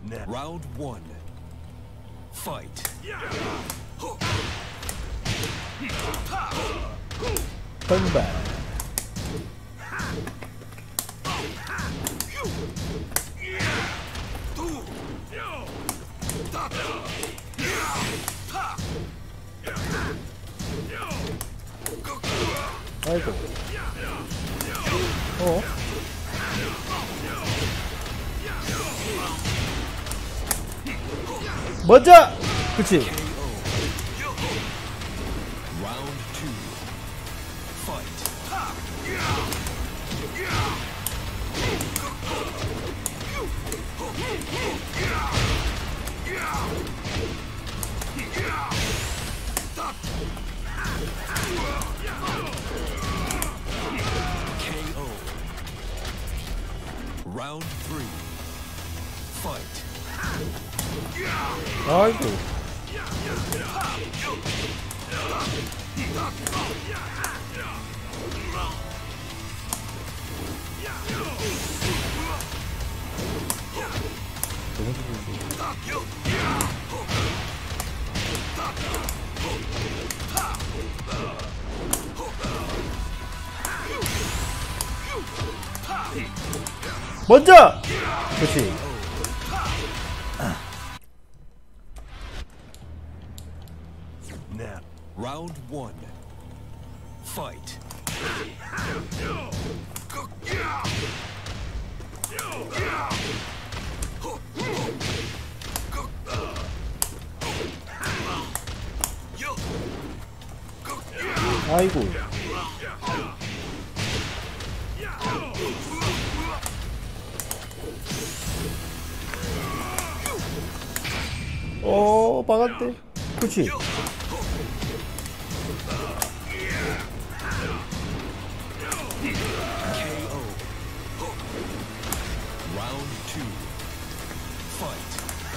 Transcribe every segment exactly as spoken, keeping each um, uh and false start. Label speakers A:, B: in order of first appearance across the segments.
A: Round one. Fight.
B: 던발. 아이고. 어? 먼저! 그치?
A: Round two. Fight. K O. Round three. Fight.
B: 아이고. 너무 좋은데. 먼저! 그렇지.
A: Now, round one. Fight.
B: 아이고. 어, 막았대. 그렇지.
A: Round two. Fight.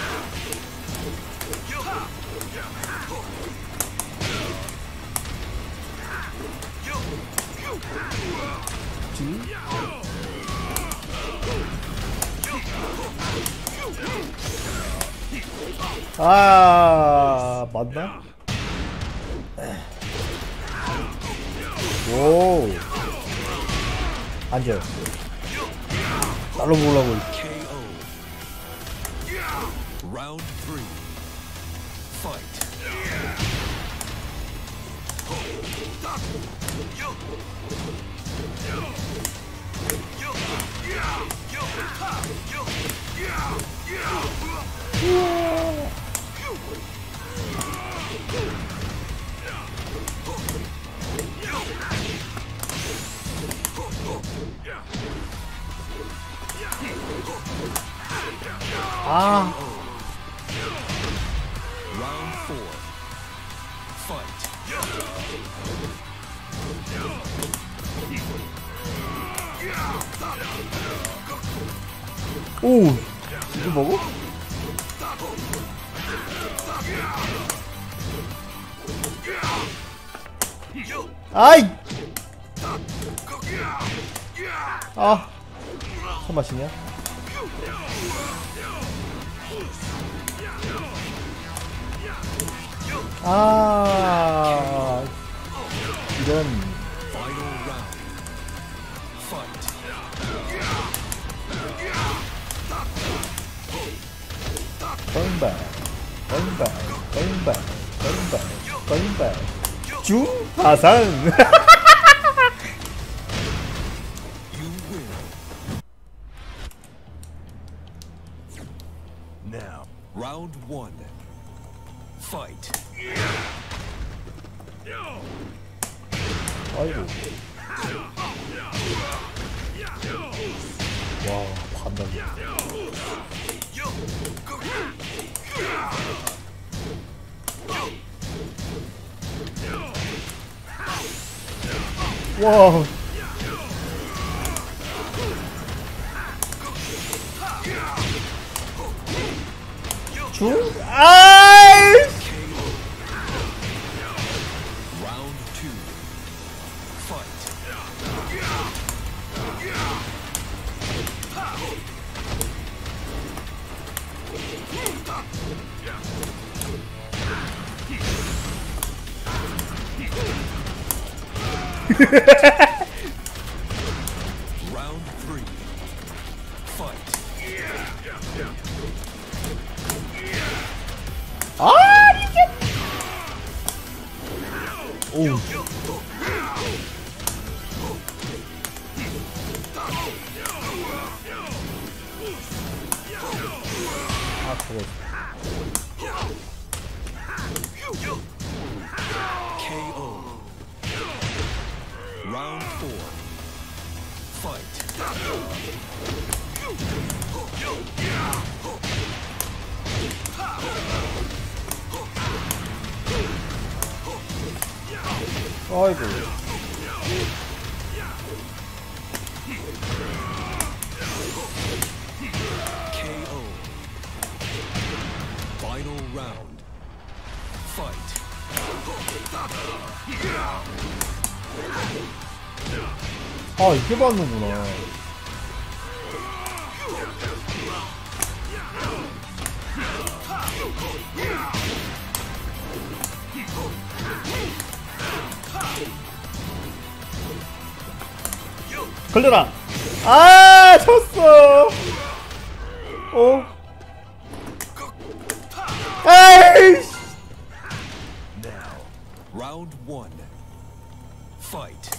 B: 아, 맞나? 오. 앉아요. 날로 보려고.
A: K O. Round three. Fight.
B: 아.
A: Round four. Fight.
B: 오. 이거 먹어? 아이. 아. 손맛이냐? 아. 이런.
A: Final round. Fight.
B: 건발, 건발, 건발, 건발, 건발. 중하산.
A: You win. Now, round one. Fight.
B: 아이고. 와, 판단. 와. 중? 아이!
A: Round two. Fight. Round three. Fight.
B: 아 이게. 오. 아 그거.
A: 케이오. Round four. Fight.
B: 아이고.
A: 케이오. Final round. Fight.
B: 아 이게 맞는구나. 걸려라. 아 졌어. 어? 아이씨.
A: Now. Round one. Fight.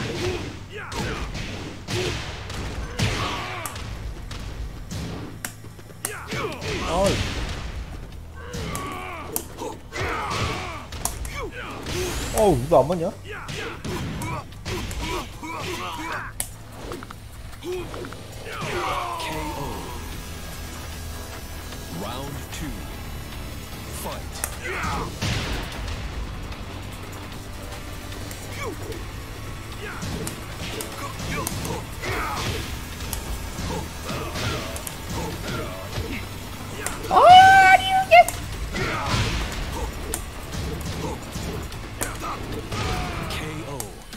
B: 아이. 어우 이거 안 맞냐?
A: 케이오. Round two. Fight.
B: 아니 이게.
A: 케이오.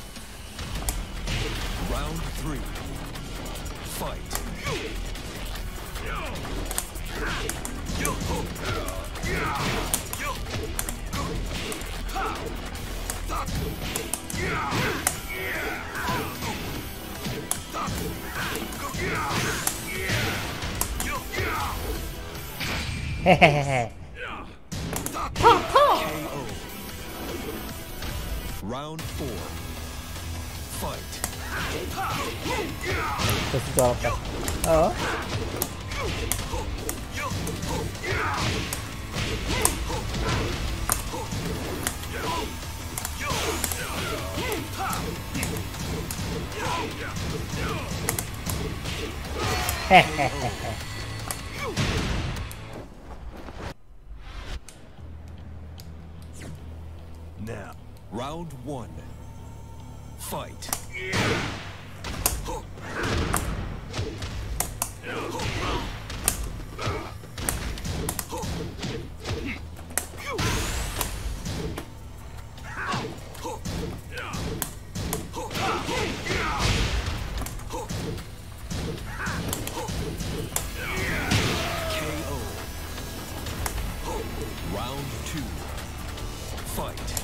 A: Round three. Fight.
B: 헤헤헤헤.
A: 케이오. Round four. Fight.
B: 됐을 줄 알았다. 어? 헤헤헤헤.
A: Now. Round one. Fight. 케이오. Round two. Fight.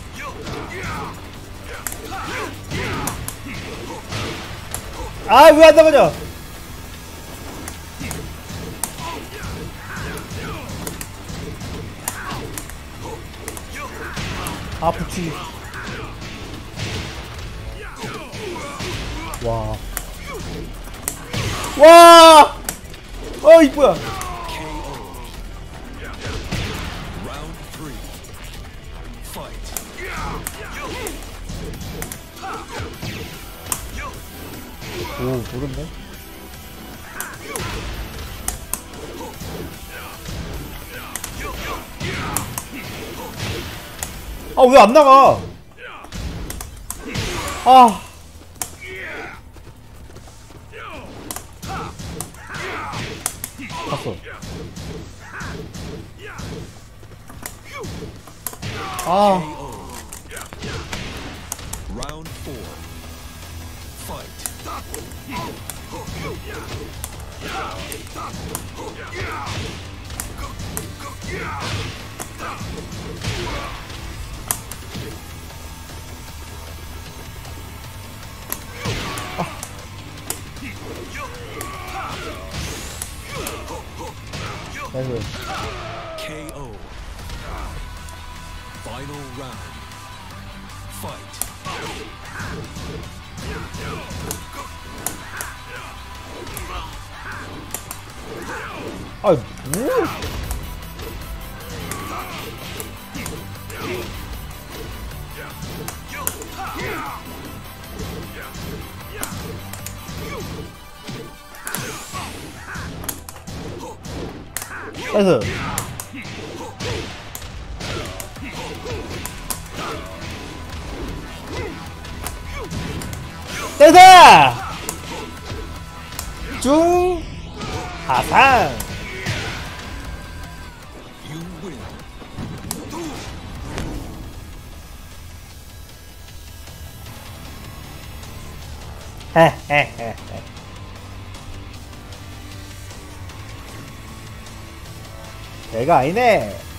B: 아 왜 안 나가냐? 아 붙이기. 와. 와. 어 이쁘야.
A: 케이오. Round three. Fight.
B: 오 모르네. 아 왜 안 나가? 아. 봤어. 아.
A: Round four. Fight.
B: 나이스.
A: 케이오. Final round. Fight.
B: 아, 뭐? 나이스. 나이스! 중 하상.
A: You win.
B: 헤헤헤헤. 내가 아니네.